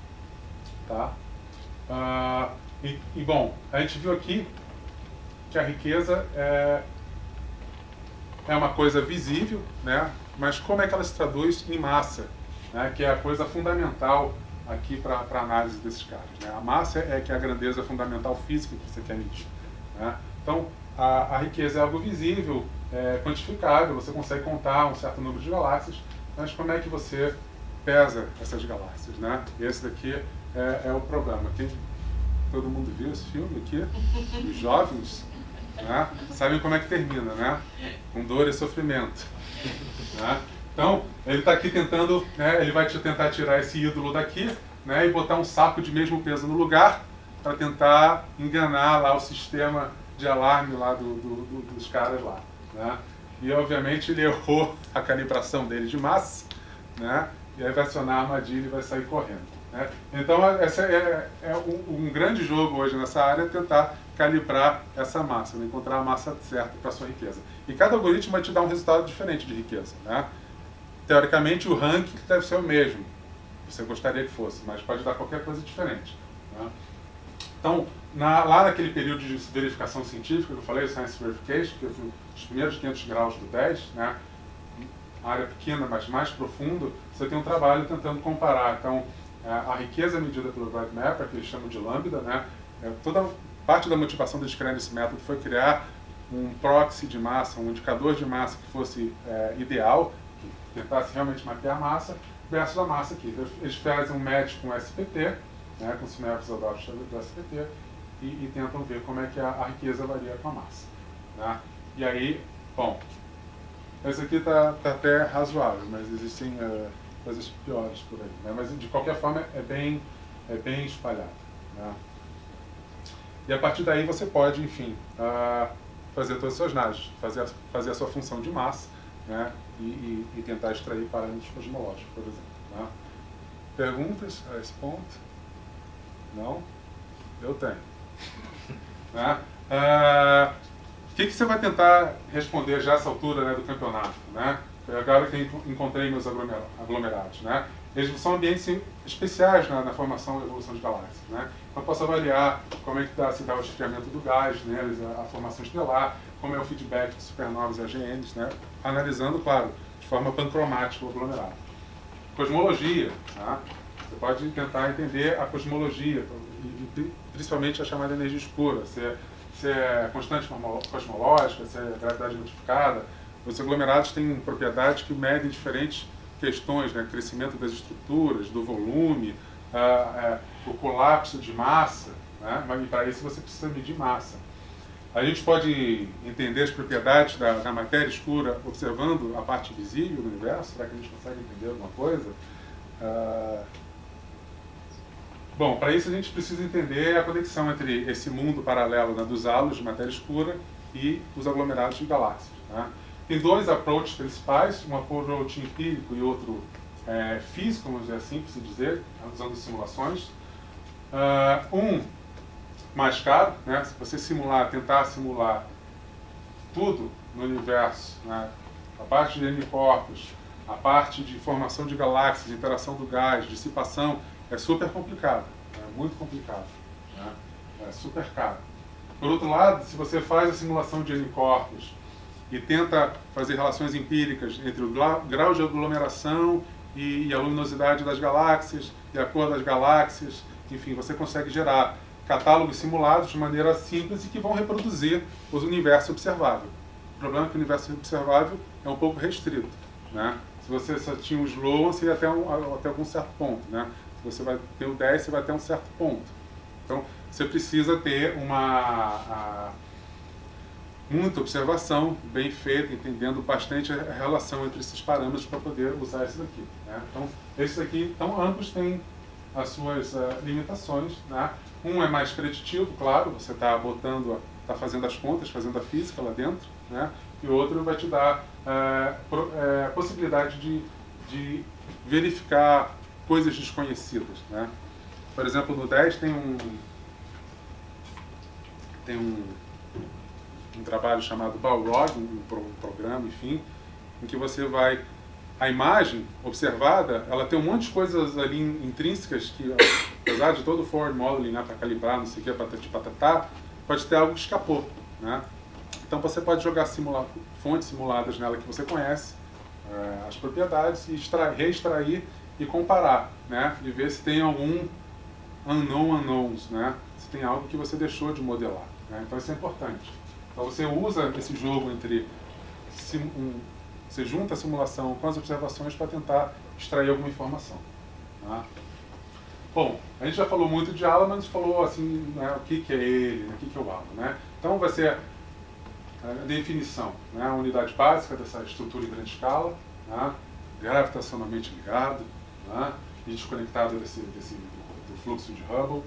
Tá? Uh, e, e bom, a gente viu aqui que a riqueza é, é uma coisa visível, né? Mas como é que ela se traduz em massa, né? Que é a coisa fundamental aqui para a análise desses caras. Né? A massa é que é a grandeza fundamental física que você quer medir. Né? Então, a, a riqueza é algo visível, é quantificável, você consegue contar um certo número de galáxias, mas como é que você pesa essas galáxias? Né? Esse daqui é, é o problema. Quem, todo mundo viu esse filme aqui? Os jovens, né? Sabem como é que termina, né? Com dor e sofrimento. Né? Então, ele está aqui tentando, né, ele vai te tentar tirar esse ídolo daqui, né, e botar um saco de mesmo peso no lugar para tentar enganar lá o sistema de alarme lá do, do, do, dos caras lá. Né? E, obviamente, ele errou a calibração dele de massa, né, e aí vai acionar a armadilha e vai sair correndo. Né? Então, esse é, é um, um grande jogo hoje nessa área, é tentar calibrar essa massa, né, encontrar a massa certa para a sua riqueza. E cada algoritmo vai te dar um resultado diferente de riqueza. Né? Teoricamente, o ranking deve ser o mesmo, você gostaria que fosse, mas pode dar qualquer coisa diferente. Né? Então, na, lá naquele período de verificação científica que eu falei, Science Verification, que eu fui os primeiros quinhentos graus do dez, né, área pequena, mas mais profundo, você tem um trabalho tentando comparar. Então, a, a riqueza medida pelo Bright Mapper, que eles chamam de lambda, né, é, toda parte da motivação deles criarem esse método foi criar um proxy de massa, um indicador de massa que fosse é, ideal, que tentasse realmente mapear a massa, versus a massa aqui. Eles fazem um match com o S P T, né, com os sinapses adotos do S P T, e, e tentam ver como é que a, a riqueza varia com a massa. Né? E aí, bom, esse aqui está tá até razoável, mas existem uh, coisas piores por aí. Né? Mas, de qualquer forma, é bem, é bem espalhado. Né? E a partir daí você pode, enfim, uh, fazer todas as suas análises, fazer, fazer a sua função de massa, né? e, e, e tentar extrair parâmetros cosmológicos, por exemplo. Né? Perguntas a esse ponto? Não? Eu tenho. Né? Uh, o que, que você vai tentar responder já a essa altura, né, do campeonato? Né? Agora que eu encontrei meus aglomerados. Né? Eles são ambientes especiais na, na formação e evolução de galáxias. Né? Então, eu posso avaliar como é que dá, se dá o esfriamento do gás neles, a, a formação estelar, como é o feedback de supernovas e A G Ns, né? Analisando, claro, de forma pancromática o aglomerado. Cosmologia. Tá? Você pode tentar entender a cosmologia, e, e, principalmente a chamada energia escura, se é, se é constante cosmológica, se é gravidade modificada. Os aglomerados têm propriedades que medem diferentes questões, né? Crescimento das estruturas, do volume, ah, ah, o colapso de massa, né? Mas, e para isso você precisa medir massa. A gente pode entender as propriedades da, da matéria escura observando a parte visível do universo? Será que a gente consegue entender alguma coisa? Ah, bom, para isso a gente precisa entender a conexão entre esse mundo paralelo, né, dos halos de matéria escura e os aglomerados de galáxias. Né? Tem dois approaches principais, um approach empírico e outro é, físico, vamos dizer assim, por se dizer, usando simulações. Uh, um mais caro, né? Se você simular, tentar simular tudo no universo, né? A parte de helicorpos, a parte de formação de galáxias, interação do gás, dissipação, é super complicado, é muito complicado, né? É super caro. Por outro lado, se você faz a simulação de helicorpos e tenta fazer relações empíricas entre o grau de aglomeração e, e a luminosidade das galáxias e a cor das galáxias, enfim, você consegue gerar catálogos simulados de maneira simples e que vão reproduzir os universos observáveis. O problema é que o universo observável é um pouco restrito. Né? Se você só tinha o Sloan, você ia até, um, até algum certo ponto. Né? Se você vai ter o dez, você vai até um certo ponto. Então, você precisa ter uma... A, muita observação, bem feita, entendendo bastante a relação entre esses parâmetros para poder usar esse daqui. Né? Então, esses aqui, então, ambos têm as suas uh, limitações, né? Um é mais preditivo, claro, você está botando, está fazendo as contas, fazendo a física lá dentro, né? E o outro vai te dar uh, pro, uh, possibilidade de, de verificar coisas desconhecidas, né? Por exemplo, no dez tem um tem um, um trabalho chamado Balrog, um, um programa, enfim, em que você vai a imagem observada, ela tem um monte de coisas ali intrínsecas que, apesar de todo o forward modeling, né, para calibrar, não sei o que, patati patatá, pode ter algo que escapou, né? Então você pode jogar simula fontes simuladas nela que você conhece, uh, as propriedades, e extrair, reextrair e comparar, né? E ver se tem algum unknown unknowns, né? Se tem algo que você deixou de modelar, né? Então isso é importante. Então você usa esse jogo entre sim, um, você junta a simulação com as observações para tentar extrair alguma informação, tá? Bom, a gente já falou muito de Halo, mas falou assim, né, o que, que é ele, né, o que, que é o Halo, né? Então vai ser a definição, né, a unidade básica dessa estrutura em grande escala, né, gravitacionalmente ligado, né, e desconectado desse, desse, do, do fluxo de Hubble.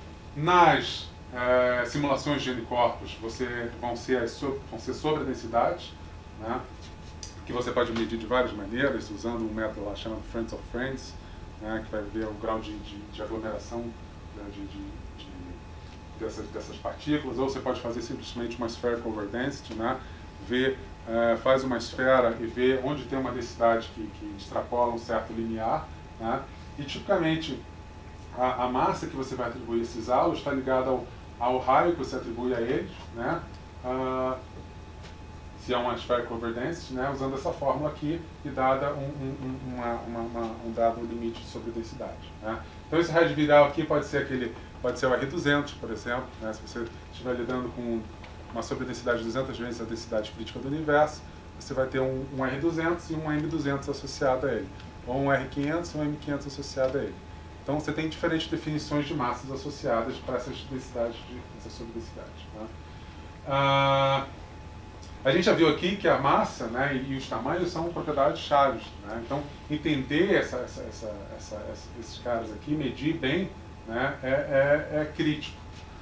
Nas é, simulações de N-corpos, você vão ser, as so, vão ser sobre a densidade, né, que você pode medir de várias maneiras, usando um método lá chamado Friends of Friends, né, que vai ver o grau de, de, de aglomeração, né, de, de, de, dessas, dessas partículas, ou você pode fazer simplesmente uma spherical over density, né, ver, uh, faz uma esfera e vê onde tem uma densidade que, que extrapola um certo limiar, né, e tipicamente a, a massa que você vai atribuir a esses halos está ligada ao, ao raio que você atribui a eles, né, uh, se é uma spherical over density, né, usando essa fórmula aqui e dada um, um, uma, uma, uma, um dado limite sobre densidade, né. Então esse raio de viral aqui pode ser aquele, pode ser o R duzentos, por exemplo, né, se você estiver lidando com uma sobredensidade de duzentas vezes a densidade crítica do universo, você vai ter um, um R duzentos e um M duzentos associado a ele, ou um R quinhentos e um M quinhentos associado a ele. Então você tem diferentes definições de massas associadas para essas densidades, de, essas sobredensidades, né. Ah, A gente já viu aqui que a massa, né, e os tamanhos são propriedades chaves, né? Então, entender essa, essa, essa, essa, esses caras aqui, medir bem, né, é, é, é crítico.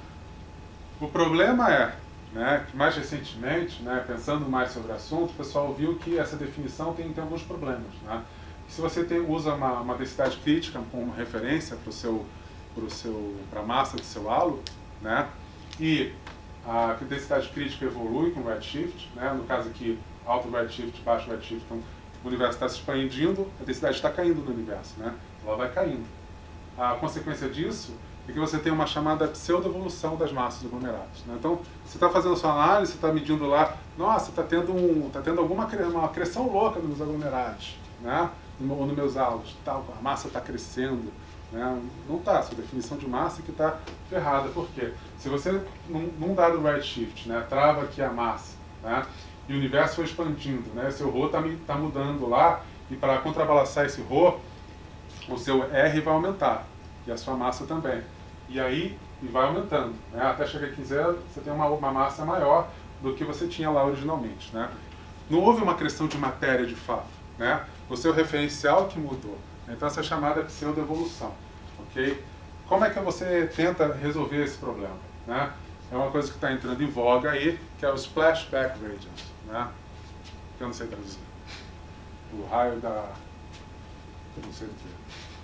O problema é, né, que mais recentemente, né, pensando mais sobre o assunto, o pessoal viu que essa definição tem, tem alguns problemas, né? Se você tem, usa uma, uma densidade crítica como referência para seu, pro seu, para a massa do seu halo, né, e a densidade crítica evolui com o redshift, né? No caso aqui, alto redshift, baixo redshift, então o universo está se expandindo, a densidade está caindo no universo, né? Ela vai caindo. A consequência disso é que você tem uma chamada pseudo-evolução das massas aglomeradas, né? Então, você está fazendo a sua análise, você está medindo lá, nossa, está tendo, um, tá tendo alguma uma acreção louca nos aglomerados, né? Ou nos meus halos, tá, a massa está crescendo. Né? Não está, sua definição de massa que está ferrada. Por quê? Se você, num, num dado redshift, né, trava aqui a massa, né, e o universo foi expandindo, né, seu ρ está tá mudando lá, e para contrabalançar esse ρ, o seu R vai aumentar, e a sua massa também. E aí, e vai aumentando, né, até chegar aqui em zero, você tem uma, uma massa maior do que você tinha lá originalmente. Né? Não houve uma acreção de matéria de fato, né? O seu referencial que mudou. Então essa é chamada pseudo-evolução, ok? Como é que você tenta resolver esse problema, né? É uma coisa que está entrando em voga aí, que é o splashback radiance, né? Que eu não sei traduzir. O raio da... eu não sei o que.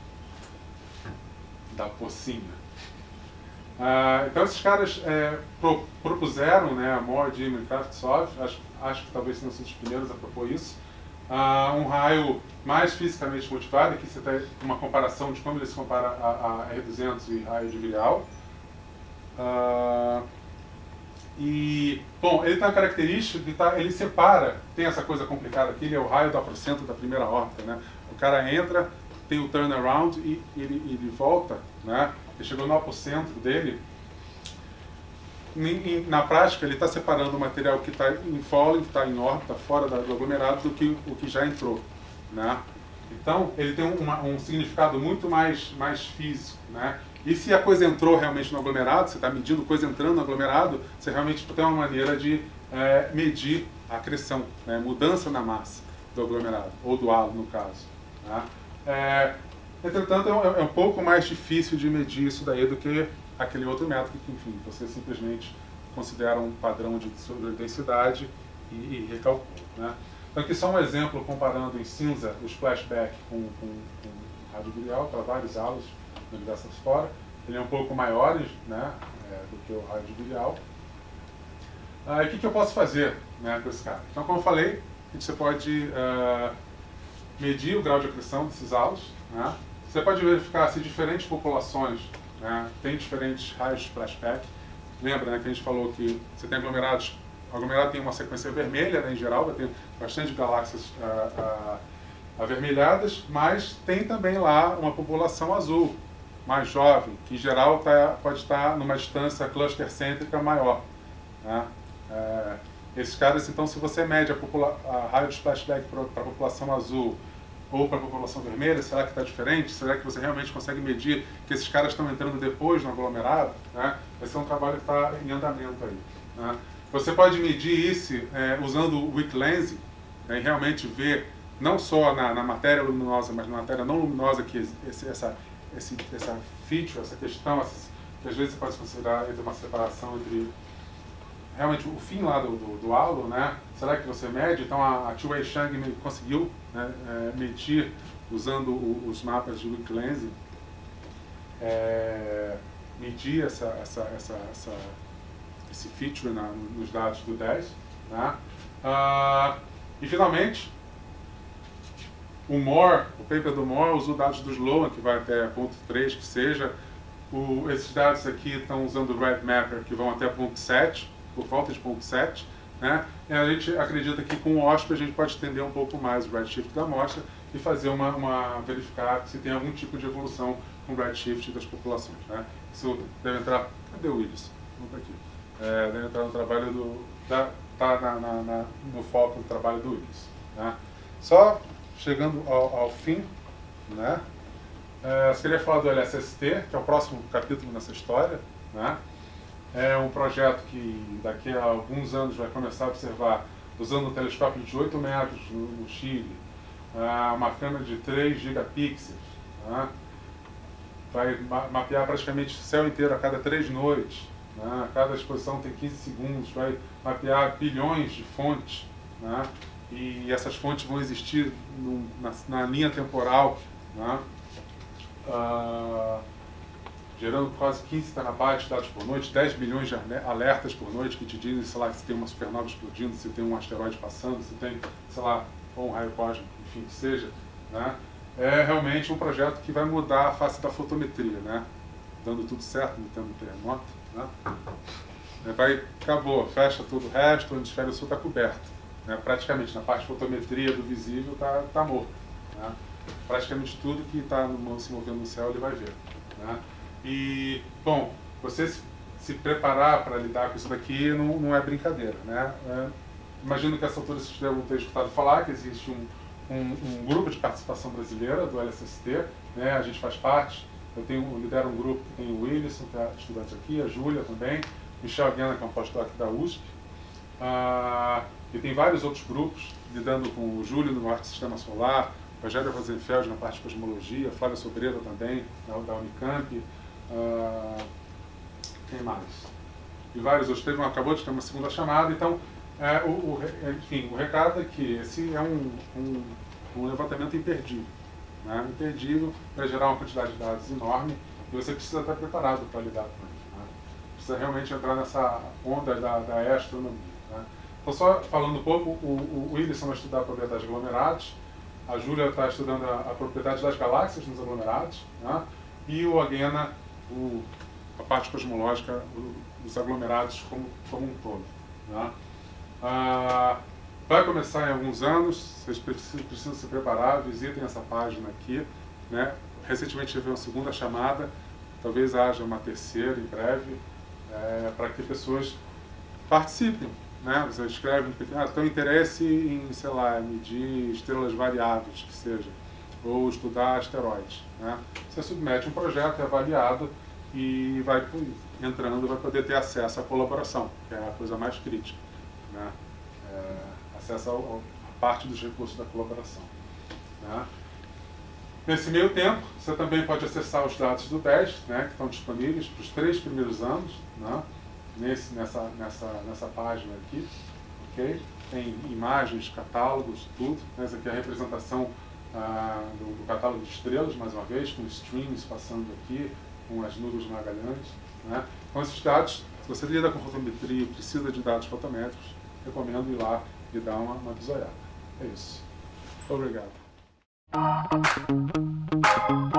Da pocinha. Ah, então esses caras é, pro, propuseram, né, a Moore, Jim e Kravtsov, acho, acho que talvez tenham sido os primeiros a propor isso, Uh, um raio mais fisicamente motivado, aqui você tem uma comparação de como ele se compara a, a R duzentos e raio de Virial. Uh, e, bom, ele tem uma característica que tá, ele separa, tem essa coisa complicada aqui, ele é o raio do aprocento da primeira órbita, né? O cara entra, tem o turnaround e ele, ele volta, né? Ele chegou no apocentro dele. Na prática, ele está separando o material que está em falling, que está em órbita, fora do aglomerado, do que o que já entrou, né? Então, ele tem uma, um significado muito mais, mais físico, né? E se a coisa entrou realmente no aglomerado, você está medindo coisa entrando no aglomerado, você realmente tem uma maneira de é, medir a acreção, né? Mudança na massa do aglomerado, ou do halo, no caso. Né? É, Entretanto, é um pouco mais difícil de medir isso daí do que aquele outro método que, enfim, você simplesmente considera um padrão de densidade e, e recalcula, né? Então aqui só um exemplo comparando em cinza o splashback com, com, com o rádio virial para vários halos no universo fora. Ele é um pouco maior, né, é, do que o rádio virial. Ah, e o que, que eu posso fazer, né, com esse cara? Então, como eu falei, você pode uh, medir o grau de acreção desses halos, né? Você pode verificar se diferentes populações, né, têm diferentes raios de splashback. Lembra, né, que a gente falou que você tem aglomerados, o aglomerado tem uma sequência vermelha, né, em geral, vai ter bastante galáxias uh, uh, avermelhadas, mas tem também lá uma população azul, mais jovem, que em geral tá, pode estar numa distância cluster-cêntrica maior, né? É, esses caras, então, se você mede a, popula a raio de splashback para a população azul ou para a população vermelha, será que está diferente? Será que você realmente consegue medir que esses caras estão entrando depois no aglomerado? Né? Esse é um trabalho que está em andamento aí, né? Você pode medir isso é, usando o weak lensing, né, e realmente ver não só na, na matéria luminosa, mas na matéria não luminosa que esse, essa, esse, essa feature, essa questão, essa, que às vezes você pode considerar entre uma separação entre realmente o fim lá do, do, do halo, né? Será que você mede? Então a, a Chu-Wei Chang conseguiu, né, é, medir usando o, os mapas de weak lensing, é, medir essa, essa, essa, essa, esse feature na, nos dados do dez, né? Ah, e finalmente o Moore, o paper do Moore usou dados do Sloan, que vai até ponto três, que seja. O, esses dados aqui estão usando o Red Mapper, que vão até ponto sete, por volta de ponto sete, né? E a gente acredita que com o O S P a gente pode estender um pouco mais o redshift da amostra e fazer uma, uma verificar se tem algum tipo de evolução com o redshift das populações, né? Isso deve entrar, cadê o Willis? Vamos para aqui. É, deve entrar no trabalho do, da, tá na, na, na, no foco do trabalho do Willis, né? Só chegando ao, ao fim, né? É, eu queria falar do L S S T, que é o próximo capítulo nessa história, né? É um projeto que daqui a alguns anos vai começar a observar usando um telescópio de oito metros no, no Chile, uh, uma câmera de três gigapixels, né? Vai ma mapear praticamente o céu inteiro a cada três noites, né? Cada exposição tem quinze segundos, vai mapear bilhões de fontes, né? E essas fontes vão existir no, na, na linha temporal, né? Uh, gerando quase quinze terabytes de dados por noite, dez milhões de alertas por noite que te dizem, sei lá, se tem uma supernova explodindo, se tem um asteroide passando, se tem, sei lá, ou um raio cósmico, enfim, que seja, né? É realmente um projeto que vai mudar a face da fotometria, né? Dando tudo certo, não tendo terremoto, né? Vai, acabou, fecha todo o resto, o hemisfério sul está coberto, né? Praticamente, na parte de fotometria do visível está tá morto, né? Praticamente tudo que está se movendo no céu ele vai ver, né? E, bom, você se, se preparar para lidar com isso daqui não, não é brincadeira, né? É, imagino que a essa altura vocês devem ter escutado falar que existe um, um, um grupo de participação brasileira do L S S T, né? A gente faz parte, eu, tenho, eu lidero um grupo que tem o Wilson, que é estudante aqui, a Júlia também, Michel Guena, que é um pós-doc da U S P, ah, e tem vários outros grupos lidando com o Júlio no Arte Sistema Solar, Rogério Rosenfeld na parte de cosmologia, Flávia Sobreira também, da, da Unicamp. Uh, quem mais? E vários outros. Teve um, acabou de ter uma segunda chamada, então, é, o, o, enfim, o recado é que esse é um, um, um levantamento imperdível, né? Imperdível para gerar uma quantidade de dados enorme e você precisa estar preparado para lidar com ele, né? Precisa realmente entrar nessa onda da, da astronomia, né? Então, só falando um pouco, o, o Wilson vai estudar a propriedade de aglomerados, a Júlia está estudando a, a propriedade das galáxias nos aglomerados, né? E o Aguena, o, a parte cosmológica o, dos aglomerados como, como um todo, né? Ah, vai começar em alguns anos, vocês precisam, precisam se preparar, visitem essa página aqui, né? Recentemente teve uma segunda chamada, talvez haja uma terceira em breve, é, para que pessoas participem, né? Você escreve, ah, tem interesse em, sei lá, medir estrelas variáveis, que seja, ou estudar asteroides, né? Você submete um projeto, é avaliado e vai entrando, vai poder ter acesso à colaboração, que é a coisa mais crítica, né? É, acesso a parte dos recursos da colaboração, né? Nesse meio tempo, você também pode acessar os dados do B E S, né, que estão disponíveis para os três primeiros anos, né, nesse, nessa, nessa, nessa página aqui. Okay? Tem imagens, catálogos, tudo. Essa aqui é a representação ah, do, do catálogo de estrelas, mais uma vez, com streams passando aqui, com as nuvens de Magalhães. Né? Então, esses dados, se você lida com fotometria e precisa de dados fotométricos, recomendo ir lá e dar uma, uma bisoiada. É isso. Obrigado.